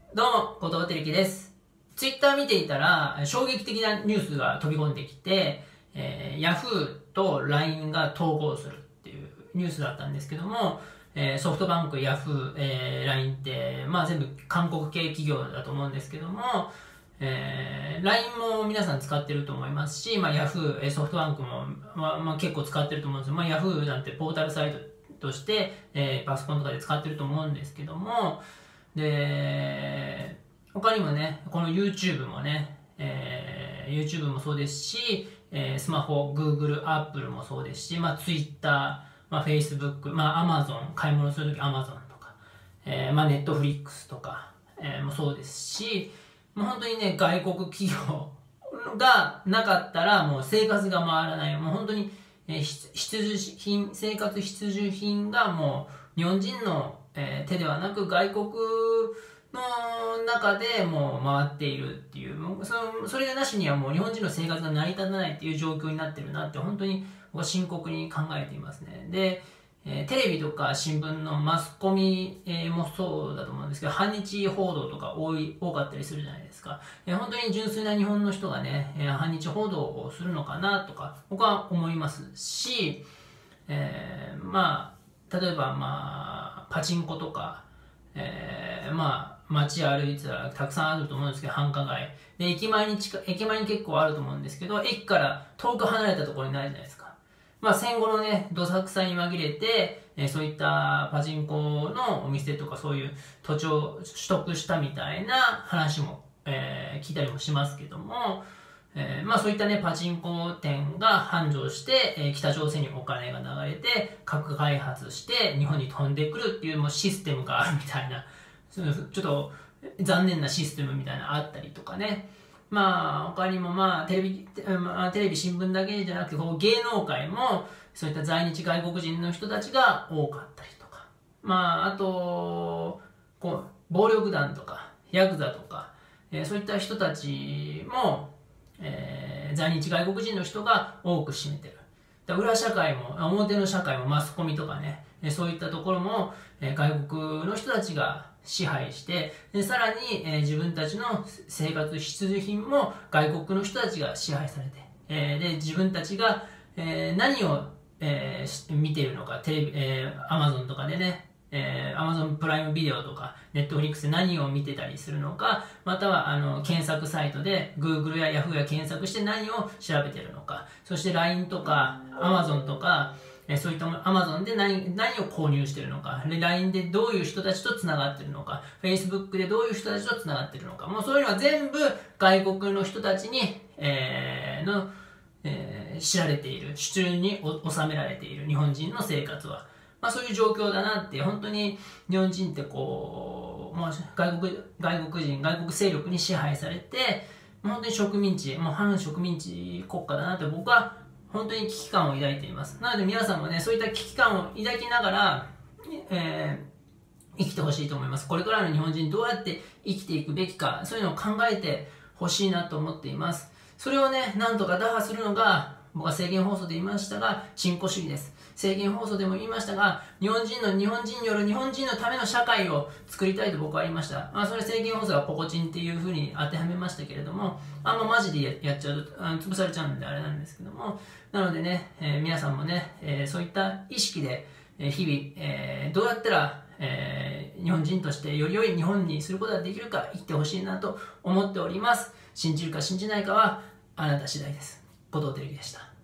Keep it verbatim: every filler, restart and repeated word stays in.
どうも、後藤照樹です。ツイッター見ていたら、衝撃的なニュースが飛び込んできて、えー、Yahoo と ライン が統合するっていうニュースだったんですけども、えー、ソフトバンク、Yahoo、えー、ライン って、まあ全部韓国系企業だと思うんですけども、えー、ライン も皆さん使ってると思いますし、まあ Yahoo、ソフトバンクも、まあ、まあ、結構使ってると思うんですよ。まあ Yahoo なんてポータルサイトとして、えー、パソコンとかで使ってると思うんですけども、で、他にもね、この YouTube もね、えー、YouTube もそうですし、えー、スマホ、Google、Apple もそうですし、まあ Twitter、まあ Facebook、まあ Amazon、買い物するとき Amazon とか、えー、まあ Netflix とか、えー、もそうですし、もう本当にね、外国企業がなかったらもう生活が回らない。もう本当に、えー、必需品、生活必需品がもう日本人のえー、手ではなく外国の中でもう回っているっていう、もうそのそれがなしにはもう日本人の生活が成り立たないっていう状況になってるなって本当に僕は深刻に考えていますね。で、えー、テレビとか新聞のマスコミ、えー、もそうだと思うんですけど、反日報道とか多い多かったりするじゃないですか。えー、本当に純粋な日本の人がね、えー、反日報道をするのかなとか僕は思いますし、えー、まあ例えばまあパチンコとか、えー、まあ街歩いてたらたくさんあると思うんですけど、繁華街で駅前に近駅前に結構あると思うんですけど、駅から遠く離れたところにないじゃないですか。まあ戦後のね、どさくさに紛れて、えー、そういったパチンコのお店とかそういう土地を取得したみたいな話も、えー、聞いたりもしますけども、えー、まあそういったね、パチンコ店が繁盛して、えー、北朝鮮にお金が流れて、核開発して日本に飛んでくるっていうもうシステムがあるみたいな、ちょっと残念なシステムみたいなのあったりとかね。まあ他にもまあテレビ、まあ、テレビ新聞だけじゃなくて、こう芸能界もそういった在日外国人の人たちが多かったりとか。まああと、こう、暴力団とか、ヤクザとか、えー、そういった人たちも、えー、在日外国人の人が多く占めてる。だ裏社会も、表の社会もマスコミとかね、そういったところも、えー、外国の人たちが支配して、でさらに、えー、自分たちの生活必需品も外国の人たちが支配されて、えー、で自分たちが、えー、何を、えー、見ているのか、テレビ、えー、Amazon とかでね、えー、Amazon プライムビデオとか Netflix で何を見てたりするのか、またはあの検索サイトで Google や Yahoo や検索して何を調べてるのか、そして ライン とか Amazon とか、えー、そういったもの Amazon で何何を購入してるのか、ライン でどういう人たちとつながってるのか、Facebook でどういう人たちとつながってるのか、もうそういうのは全部外国の人たちに、えー、の、えー、知られている、手中に収められている日本人の生活は、まあそういう状況だなって、本当に日本人ってこう、もう外国、外国人、外国勢力に支配されて、本当に植民地、もう反植民地国家だなって僕は本当に危機感を抱いています。なので皆さんもね、そういった危機感を抱きながら、えー、生きてほしいと思います。これからの日本人どうやって生きていくべきか、そういうのを考えてほしいなと思っています。それをね、なんとか打破するのが、僕は政見放送で言いましたが、新古主義です。政見放送でも言いましたが、日本人の日本人による日本人のための社会を作りたいと僕は言いました。まあ、それ政見放送はポコチンっていう風に当てはめましたけれども、あんまマジでやっちゃうと、あの潰されちゃうんであれなんですけども、なのでね、えー、皆さんもね、えー、そういった意識で、えー、日々、えー、どうやったら、えー、日本人としてより良い日本にすることができるか生きてほしいなと思っております。信じるか信じないかはあなた次第です。後藤照樹でした。